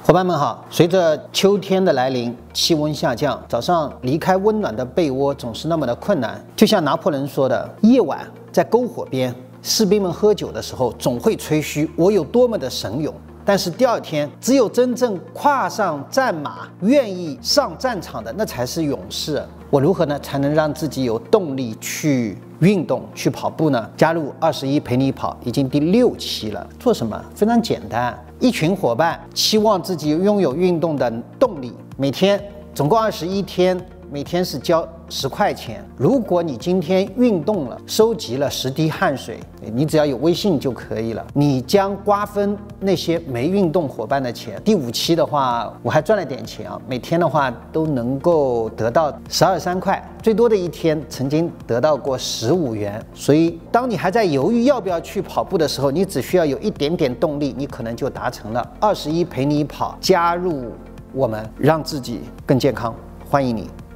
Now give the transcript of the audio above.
伙伴们好，随着秋天的来临，气温下降，早上离开温暖的被窝总是那么的困难。就像拿破仑说的，夜晚在篝火边，士兵们喝酒的时候总会吹嘘我有多么的神勇。但是第二天，只有真正跨上战马、愿意上战场的，那才是勇士。我如何呢才能让自己有动力去运动、去跑步呢？加入21陪你跑已经第6期了。做什么？非常简单，一群伙伴期望自己拥有运动的动力，每天总共21天，每天是交10块钱。如果你今天运动了，收集了10滴汗水，你只要有微信就可以了，你将瓜分那些没运动伙伴的钱。第5期的话，我还赚了点钱啊，每天的话都能够得到12、3块，最多的一天曾经得到过15元。所以当你还在犹豫要不要去跑步的时候，你只需要有一点点动力，你可能就达成了。21陪你跑，加入我们，让自己更健康，欢迎你。